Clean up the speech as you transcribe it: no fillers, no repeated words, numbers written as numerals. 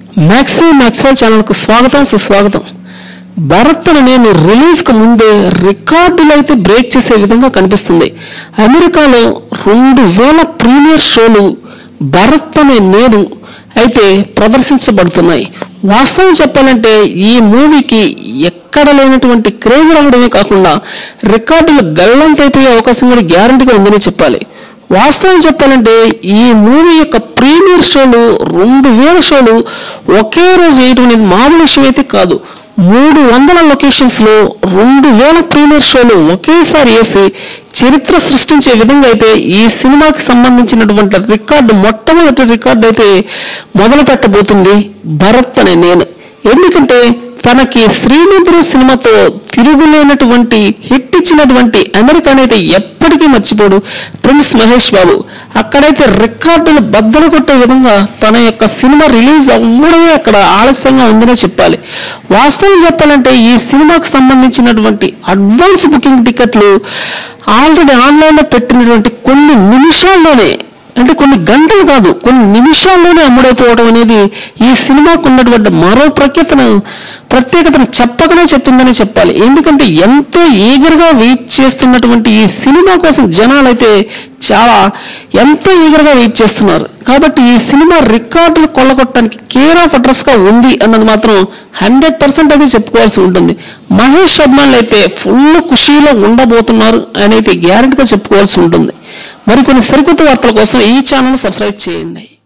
Maxwell channel को स्वागत सुस्वागत భరత్ నేను రిలీజ్ కు ముందే రికార్డులు అయితే బ్రేక్ చేసే విధంగా కనిపిస్తుంది. అమెరికాలో 2000 ప్రీమియర్ షోలు భరత్ అనే నేను అయితే ప్రదర్శించబడుతున్నాయి. వాస్తవం చెప్పాలంటే ఈ మూవీకి ఎక్కడ లేనటువంటి క్రేజ్ రావడమే కాకుండా రికార్డులు గల్లంతైపోయే అవకాశం కూడా గ్యారంటీగా ఉందని చెప్పాలి. వాస్తవం చెప్పాలంటే ఈ మూవీ యొక్క ప్రీమియర్ షోలు 2000 షోలు ఒకే రోజు వేయడం అనేది మామూలు విషయం అయితే కాదు. 300 లొకేషన్స్ లో 2000 ప్రీమియర్ షోలు ఒకేసారి వేసి చరిత్ర సృష్టించే విధంగా అయితే ఈ సినిమాకి సంబంధించినటువంటి రికార్డు మొట్టమొదటి రికార్డు అయితే మొదలు పెట్టబోతుంది భరత్ అనే నేను. ఎందుకంటే తనకి శ్రీమంతుడు సినిమాతో తిరుగులేనటువంటి హిట్ ఇచ్చినటువంటి అమెరికాని అయితే ఎప్పటికీ మర్చిపోడు ప్రిన్స్ మహేష్ బాబు. అక్కడైతే రికార్డులు బద్దలు కొట్టే విధంగా తన యొక్క సినిమా రిలీజ్ అవ్వడమే అక్కడ ఆలస్యంగా ఉందనే చెప్పాలి. వాస్తవం చెప్పాలంటే ఈ సినిమాకు సంబంధించినటువంటి అడ్వాన్స్ బుకింగ్ టికెట్లు ఆల్రెడీ ఆన్లైన్లో పెట్టినటువంటి కొన్ని నిమిషాల్లోనే, అంటే కొన్ని గంటలు కాదు కొన్ని నిమిషాల్లోనే అమ్ముడైపోవడం అనేది ఈ సినిమాకు ఉన్నటువంటి మరో ప్రత్యేకతను చెప్పకనే చెప్పిందని చెప్పాలి. ఎందుకంటే ఎంతో ఈగర్గా వెయిట్ చేస్తున్నటువంటి ఈ సినిమా కోసం జనాలైతే ఎంతో ఈగర్గా వెయిట్ చేస్తున్నారు. కాబట్టి ఈ సినిమా రికార్డులు కొల్లగొట్టడానికి కేర్ ఆఫ్ అడ్రస్ గా ఉంది అన్నది మాత్రం 100% అయితే చెప్పుకోవాల్సి ఉంటుంది. మహేష్ అభిమానులు అయితే ఫుల్ ఖుషీలో ఉండబోతున్నారు అని అయితే గ్యారెంటీగా చెప్పుకోవాల్సి ఉంటుంది. మరికొన్ని సరికొత్త వార్తల కోసం ఈ ఛానల్ సబ్స్క్రైబ్ చేయండి.